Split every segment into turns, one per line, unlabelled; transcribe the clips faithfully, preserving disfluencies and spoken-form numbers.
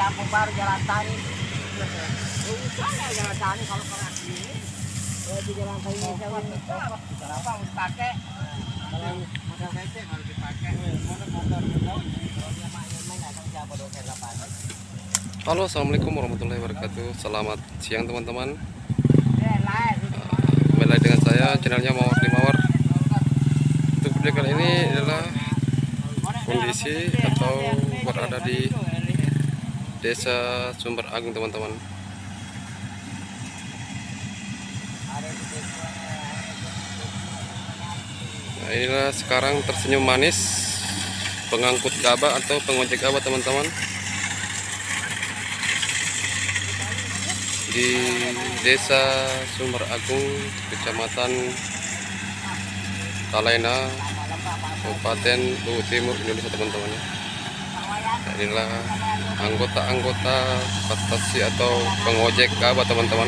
kampung baru Jalan Tani. Usah ya Jalan Tani kalau kena gini. Ya di Jalan Tani ini saya kenapa mau dipakai? Kalau modal kece harus dipakai. Motor motor kalau dia main-main datang siapa dosen apa?
Halo, assalamualaikum warahmatullahi wabarakatuh. Selamat siang teman-teman. Kembali lagi dengan saya, channelnya Mawar di Mawar. Untuk video kali ini adalah kondisi atau berada di Desa Sumber Agung teman-teman. Nah, inilah sekarang tersenyum manis pengangkut gabah atau pengojek gabah teman-teman di Desa Sumber Agung, Kecamatan Talaina, Kabupaten Luwu Timur, Indonesia teman-teman. Nah, inilah anggota-anggota patasi atau pengojek gabah teman-teman.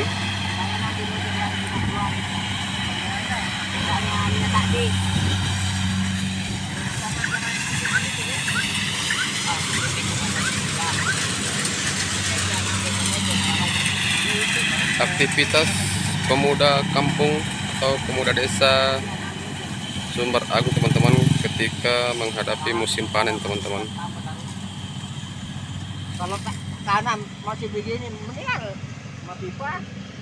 Aktivitas pemuda kampung atau pemuda desa Sumber Agung teman-teman ketika menghadapi musim panen teman-teman.
Kalau tanam masih begini mendingan mau pipa.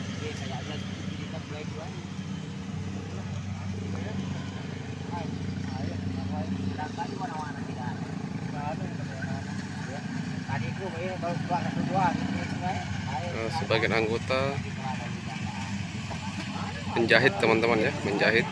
Nah, sebagian anggota menjahit teman-teman ya, menjahit.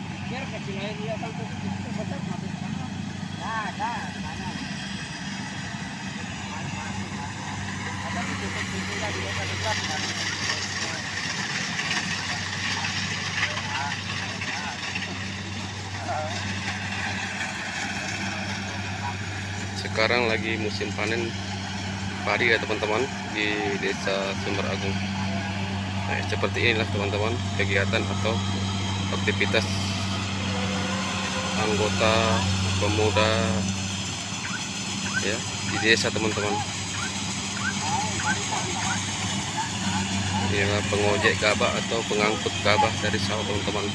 Sekarang lagi musim panen padi ya teman-teman di Desa Sumber Agung. Nah, seperti inilah teman-teman kegiatan atau aktivitas anggota pemuda ya di desa teman-teman. Inilah pengojek gabah atau pengangkut gabah dari sawah teman-teman.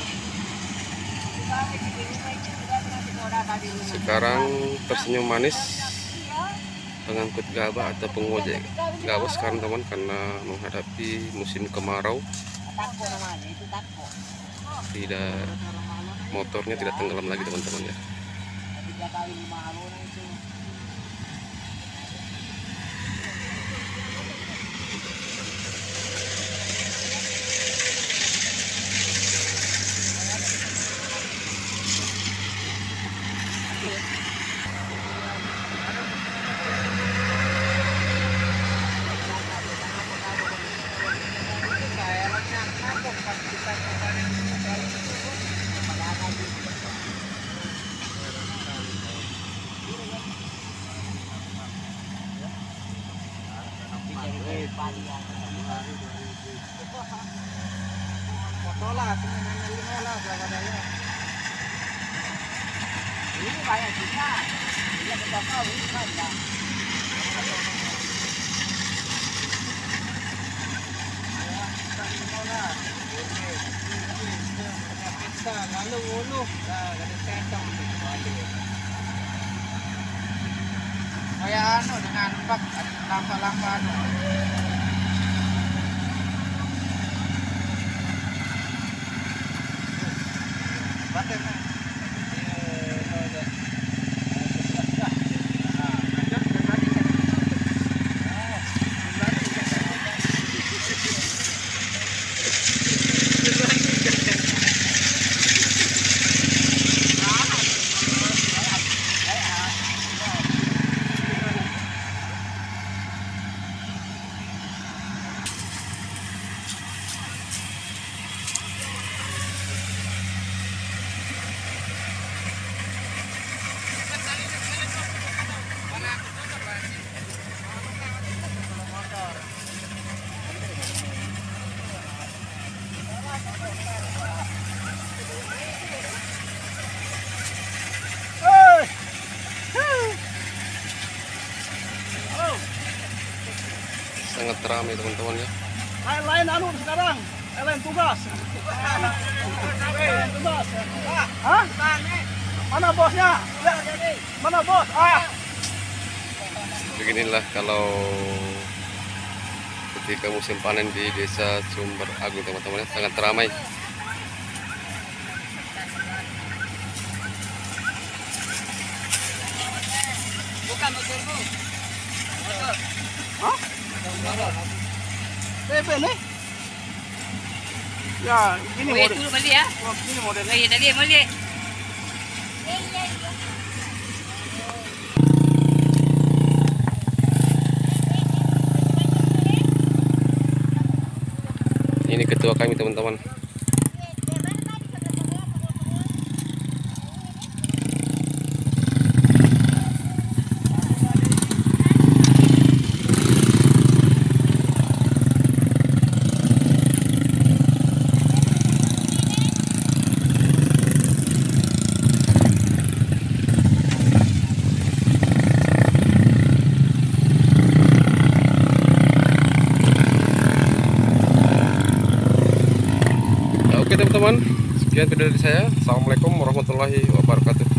Sekarang tersenyum manis pengangkut gabah atau pengojek gabah sekarang teman, karena menghadapi musim kemarau tidak, motornya tidak tenggelam lagi teman-teman ya.
Ini banyak juga. Dia berapa ini banyak. Lalu ulu, dari sendok kayak anu dengan bak lampa-lampa anu. Batin.
sangat ramai teman-teman ya.
Lain-lain anu sekarang, lain tugas. Lain tugas. Hah? Mana bosnya? Mana bos? Ah.
Beginilah kalau ketika musim panen di Desa Sumber Agung teman-teman ya, sangat ramai.
Bukan motormu. Hah? T V nih? Ya, ini
Oh, ya,
model.
turun balik ya.
Oh, ini modelnya.
Oh, ya, tadi balik.
Ini ketua kami teman-teman. Oke teman-teman, sekian video dari saya. Assalamualaikum warahmatullahi wabarakatuh.